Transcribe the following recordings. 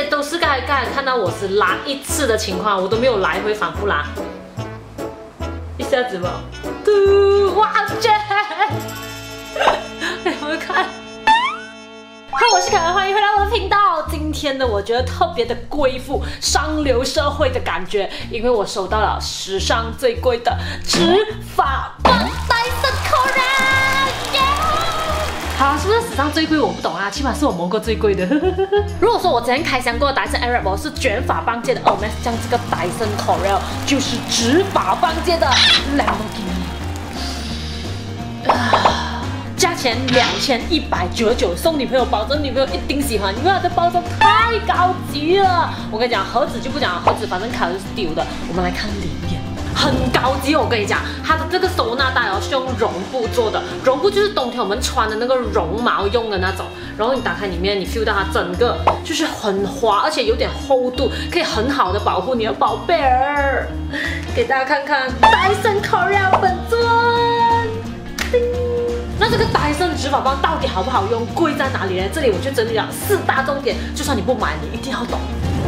都是刚才看到我是拉一次的情况，我都没有来回反复拉，一下子吧，哇塞！你们看。嗨，我是凯文，欢迎回到我的频道。今天呢，我觉得特别的贵妇、上流社会的感觉，因为我收到了史上最贵的直发棒Dyson Current。好，是不是史上最贵？我不懂啊，起码是我摸过最贵的。如果说我之前开箱过的 Dyson Airwrap 是卷发棒界的 Hermes， 像这个 Dyson Current 就是直发棒界的 Lamborghini。价钱2199，送女朋友保证女朋友一定喜欢，因为它的包装太高级了。我跟你讲，盒子就不讲了，盒子反正卡就是丢的。我们来看里面，很高级哦。我跟你讲，它的这个收纳袋哦是用绒布做的，绒布就是冬天我们穿的那个绒毛用的那种。然后你打开里面，你 feel 到它整个就是很滑，而且有点厚度，可以很好的保护你的宝贝儿。给大家看看 Dyson Current 本尊。那这个Dyson直发棒到底好不好用？贵在哪里呢？这里我就整理了4大重点，就算你不买，你一定要懂。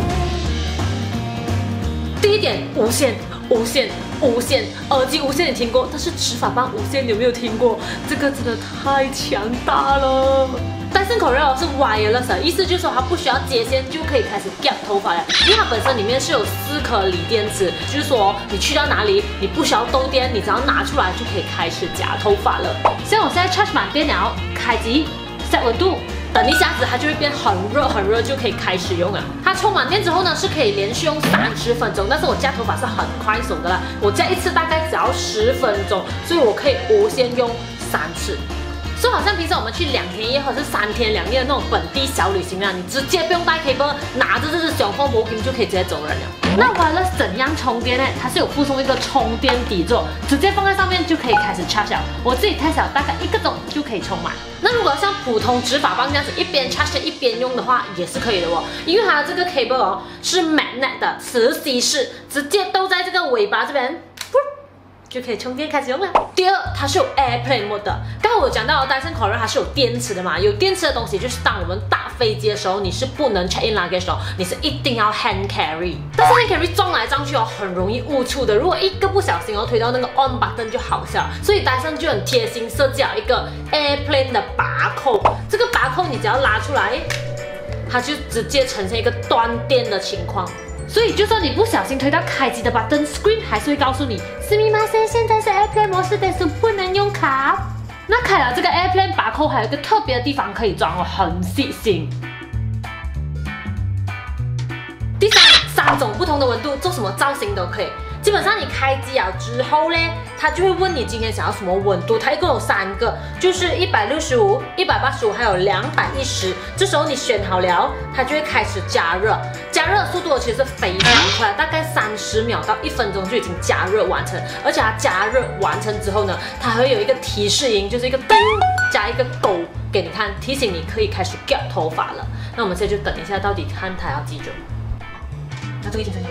第一点，无线，无线，无线，耳机无线你听过，但是直发棒无线有没有听过？这个真的太强大了。Dyson Current 是 wireless， 意思就是说它不需要接线就可以开始夹头发了，因为它本身里面是有4颗锂电池，就是说你去到哪里，你不需要兜电，你只要拿出来就可以开始夹头发了。像我现在 charge 满电了，开机 set 温度。等一下子它就会变很热很热，就可以开始用了。它充满电之后呢，是可以连续用30分钟，但是我夹头发是很快手的啦，我夹一次大概只要10分钟，所以我可以无限用3次。就好像平时我们去2天1夜或者是3天2夜的那种本地小旅行啊，你直接不用带 cable， 拿着这只小风魔瓶就可以直接走人了。那 wireless 怎样充电呢？它是有附送一个充电底座，直接放在上面就可以开始 charge 了。我自己太小，大概1个钟就可以充满。那如果像普通直发棒这样子一边 charge 一边用的话，也是可以的哦，因为它的这个 cable 哦是 magnet 的磁吸式，直接兜在这个尾巴这边。就可以充电开始用了。第二，它是有 Airplane Mode 的。刚才我讲到 Dyson Current 它是有电池的嘛，有电池的东西就是当我们搭飞机的时候，你是不能 check in luggage 的，你是一定要 hand carry。但是 hand carry 撞来撞去哦，很容易误触的。如果一个不小心哦推到那个 on button 就好笑。所以 Dyson 就很贴心设计了一个 Airplane 的拔扣，这个拔扣你只要拉出来，它就直接呈现一个断电的情况。所以，就算你不小心推到开机的 button screen， 还是会告诉你，すみません，现在是 Airplane 模式，但是不能用卡。那开了这个 Airplane 拔扣，还有一个特别的地方可以装哦，很细心。第三，3种不同的温度，做什么造型都可以。基本上你开机了之后呢，它就会问你今天想要什么温度，它一共有3个，就是165、185还有210。这时候你选好了，它就会开始加热。加热速度其实是非常快，大概30秒到1分钟就已经加热完成。而且它加热完成之后呢，它还会有一个提示音，就是一个灯加一个勾给你看，提醒你可以开始掉头发了。那我们现在就等一下，到底看它要几久。那这个一起分享。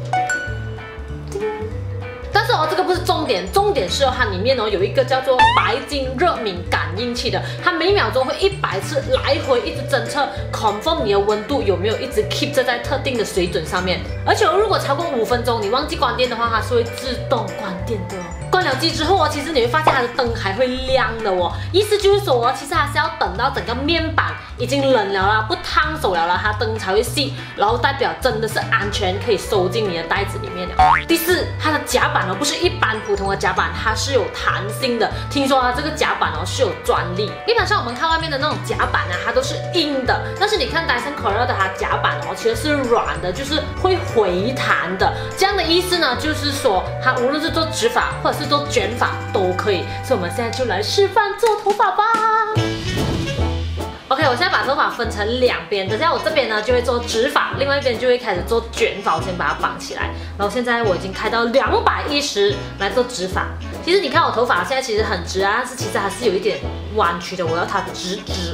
但是哦，这个不是重点，重点是哦，它里面哦有一个叫做白金热敏感应器的，它每秒钟会100次来回一直侦测 confirm 你的温度有没有一直 keep 在特定的水准上面。而且如果超过5分钟，你忘记关电的话，它是会自动关电的哦。关了机之后哦，其实你会发现它的灯还会亮的哦，意思就是说哦，其实它是要等到整个面板已经冷了啦，不烫手了啦，它灯才会熄，然后代表真的是安全，可以收进你的袋子里面了。第4，它的夹板哦不是一般普通的夹板，它是有弹性的。听说它这个夹板哦是有专利。一般上我们看外面的那种夹板啊，它都是硬的，但是你看 Dyson Current 的它夹板哦其实是软的，就是会回弹的。这样的意思呢，就是说它无论是做直发或者是做卷发都可以。所以我们现在就来示范做头发吧。OK， 我现在把头发分成2边，等下我这边呢就会做直发，另外一边就会开始做卷发。我先把它绑起来，然后现在我已经开到210来做直发。其实你看我头发现在其实很直啊，但是其实还是有一点弯曲的，我要它直直。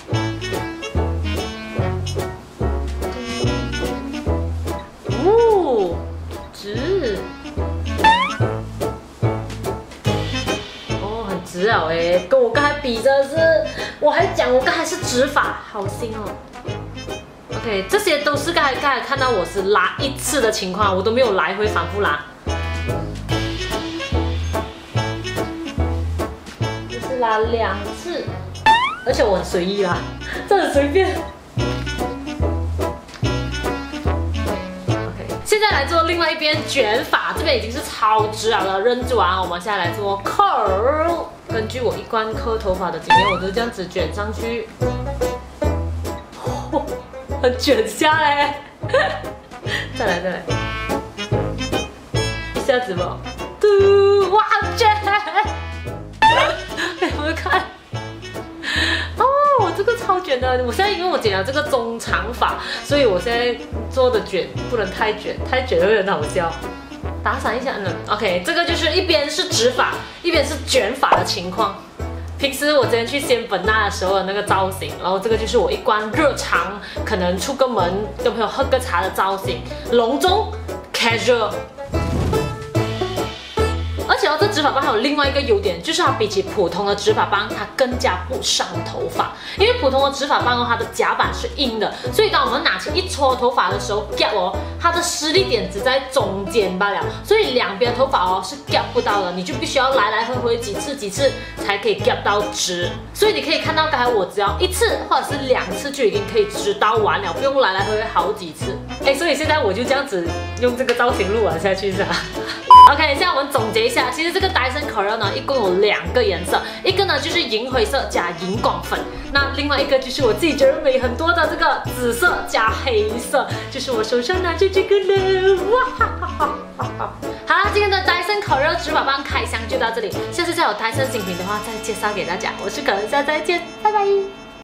哦，直。哦，很直了哎，跟我刚才比真的是，我还讲我刚才是直发，好新哦。 OK， 这些都是刚才看到我是拉一次的情况，我都没有来回反复拉，就是拉2次，而且我很随意啦，这很随便。OK， 现在来做另外一边卷发，这边已经是超直了，忍住啊！我们现在来做 curl。根据我一贯磕头发的经验，我都这样子卷上去。很卷下嘞，再来，一下子吧，嘟，哇，卷，给你们看，哦，这个超卷的。我现在因为我剪了这个中长发，所以我现在做的卷不能太卷，太卷会很好笑。打散一下呢 ，OK， 这个就是一边是直发，一边是卷发的情况。平时我之前去仙本那的时候的那个造型，然后这个就是我一贯日常可能出个门跟朋友喝个茶的造型，隆重 casual。而且这直发棒还有另外一个优点，就是它比起普通的直发棒，它更加不伤头发。因为普通的直发棒它的夹板是硬的，所以当我们拿起一撮头发的时候夹它的施力点只在中间罢了，所以两边头发是夹不到的，你就必须要来来回回几次才可以夹到直。所以你可以看到刚才我只要1次或者是2次就已经可以直到完了，不用来来回回好几次。所以现在我就这样子用这个造型录完下去是吧？OK， 现在我们总结一下，其实这个 Dyson Curl 呢，一共有2个颜色，一个呢就是银灰色加荧光粉，那另外一个就是我自己觉得美很多的这个紫色加黑色，就是我手上拿着这个了，哇哈哈哈哈哈！好啦，今天的 Dyson Curl 直发棒开箱就到这里，下次再有 Dyson 新品的话再介绍给大家，我是可乐，下次再见，拜拜。